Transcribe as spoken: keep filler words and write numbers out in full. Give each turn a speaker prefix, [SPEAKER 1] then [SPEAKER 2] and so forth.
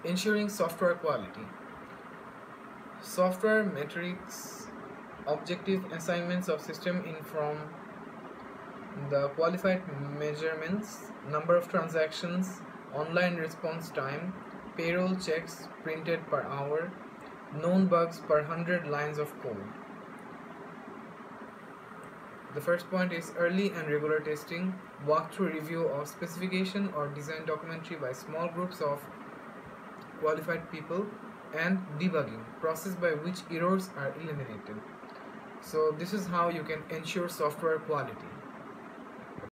[SPEAKER 1] Ensuring software quality. Software metrics, objective assignments of system in from the qualified measurements, number of transactions, online response time, payroll checks printed per hour, known bugs per one hundred lines of code. The first point is early and regular testing, walkthrough review of specification or design documentary by small groups of qualified people, and debugging, process by which errors are eliminated. So this is how you can ensure software quality.